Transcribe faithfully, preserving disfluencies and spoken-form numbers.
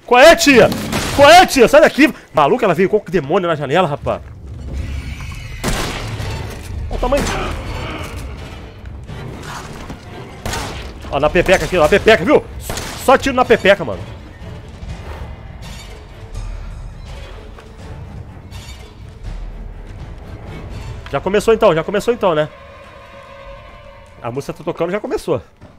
Qual é, tia? Qual é, tia? Sai daqui. Maluca, ela veio com o demônio na janela, rapaz. Olha o tamanho. Ó, na pepeca aqui, ó, na pepeca, viu? Só tiro na pepeca, mano. Já começou então, já começou então, né? A música tá tocando, já começou.